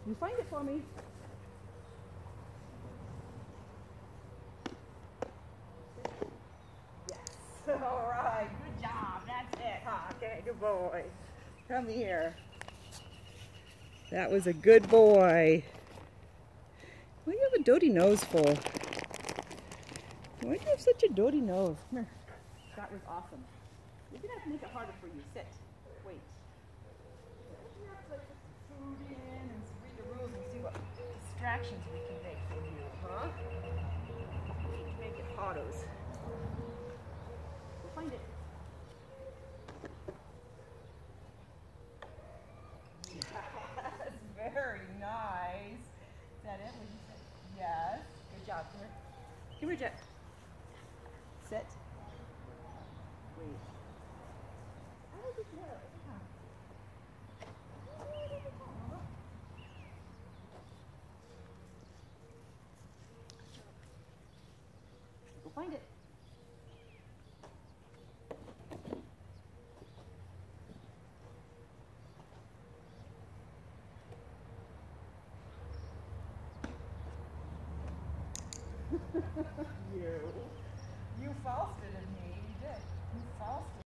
You find it for me. Yes. All right. Good job. That's it, huh? Okay, good boy. Come here. That was a good boy. Why do you have a dirty nose for? Why do you have such a dirty nose? Come here. That was awesome. You're going to have to make it harder for you. Sit. Wait. You have to put food in and read the rules and see what distractions we can make for you, huh? Make it autos. We'll find it. Yes, very nice. Is that it? What did you say? Yes. Good job. Come here. Come here, Jet. Sit. Wait. How did you know? Go find it. You false fitted me. You did. You false